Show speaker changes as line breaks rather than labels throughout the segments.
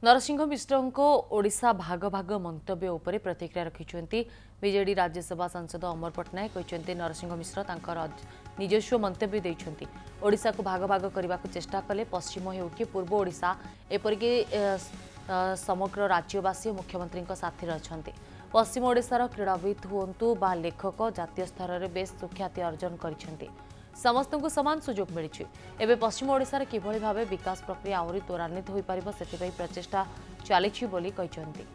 नरसिंह मिश्र को ओडिशा भाग भाग मंतव्य उपरे प्रतिक्रिया रखिंट बीजेडी राज्यसभा सांसद अमर पट्टनायक कहते नरसिंह मिश्र तांकर निजस्व मंतव्य देइछंती। ओडिशा को भाग भाग करने को चेष्टा कले पश्चिम हो कि पूर्व ओडिशा एपरिक समग्र राज्यवासी मुख्यमंत्री साथी अच्छा। पश्चिम ओडिशार क्रीड़ाविद हुंतु बा लेखक जातीय स्तर में बेस सुख्याति अर्जन कर समस्त को समान सुजोग मिली। एवं पश्चिम ओडिशार किभली भावे विकास प्रक्रिया आहरी त्वरान्वित हो पारिबो सेथिपई प्रचेष्टा चलीछि बोली कहछन्ति।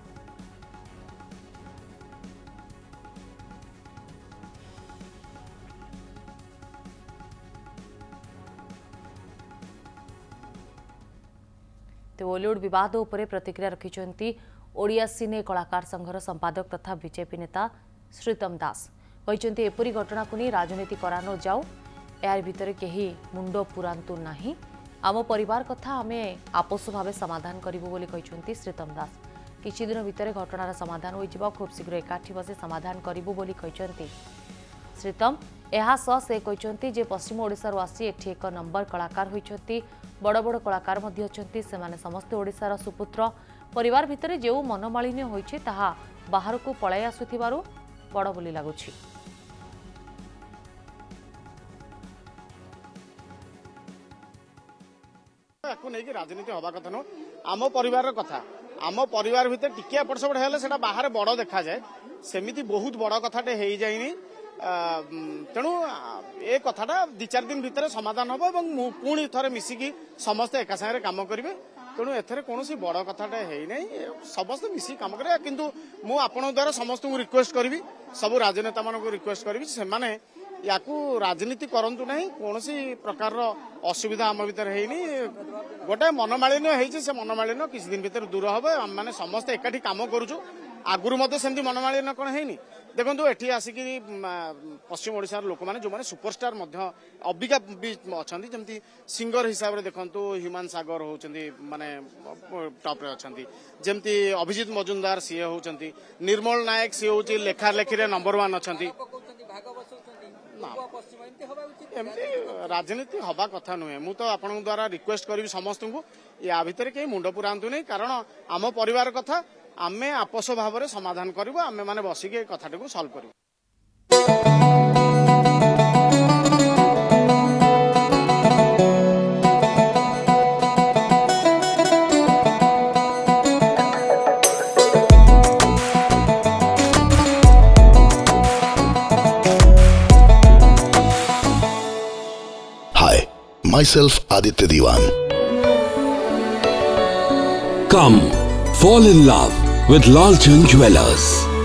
बॉलीवुड विवाद उपरे प्रतिक्रिया रखिंट ओडिया सिने कलाकार संघर संपादक तथा बीजेपी नेता श्रीतम दास कहते एपरी घटना को नहीं राजनीति करा न जाऊ यार भितर कहीं मुंड पुरांतु नहीं आम परिवार कथा आमे आपस भाव समाधान करिबो बोली कहते श्रीतम दास। किछि दिन भितर घटनार समाधान हो जिबा खूब शीघ्र एकाठी बसे समाधान करिबो बोली कहते श्रीतम। एहा सह से कहते जे पश्चिम ओडिशार आसी एठी एक नंबर कलाकार होइछंती बड़ बड़ कलाकार मध्ये अछंती सेमाने समस्त ओडिशार सुपुत्र परिवार भितर जो मनमालिन्य होइछे ताहा बाहर को पळाई आसुथिबारु बड़ बोली लागुछि।
राजनीति हवा कथा नो आम परिवार कथा आम परिवार भितर टिकिया एपट सेपट हेले सेटा बाहर बड़ देखा जाए सेमिति बहुत बड़ कथाटे हेई जाइनी तेणु ए कथाटा 2-4 दिन भितर समाधान हम और पुणी थे मिसिकी समस्ते एका सागर काम करेंगे। तेणु एथरे कौन बड़ कथाटे है समस्त मिसिकी काम करें किंतु मु आपण द्वारा समस्त को रिक्वेस्ट करी सब राजनेता मान रिक्वेस्ट करी से माने याकू राजनीति करंतु नहीं कौन प्रकार असुविधा आम भीतर है गोटे मनमालिन्य होती से मनमालिन्य किसी दिन भीतर दूर हम आम मैंने समस्त एकाठी काम करूँ आगुरी मत सेमती मनमालिन्य कौन है देखो एठी आसिक पश्चिम ओडिशार लोक मैंने जो मैंने सुपरस्टार अबिका भी अच्छा जमी सिंगर हिसाब से देखु ह्यूमान सागर होती माने टॉप रे अच्छा जमती अभिजीत मजुमदार सी होती निर्मल नायक सी हूँ लेखा लेखी नंबर 1 अच्छा। राजनीति हवा कथा नुहे मु तो आपण द्वारा रिक्वेस्ट करी समस्त को या भितर कहीं मुंड पुरांतु नहीं कारण आम परिवार कथा आमे आपस भाव में समाधान करूँ आमे माने बसिके कथाटी को सॉल्व करूँ।
Myself Aditya Diwan.
Come, fall in love with Lalchand Jewellers.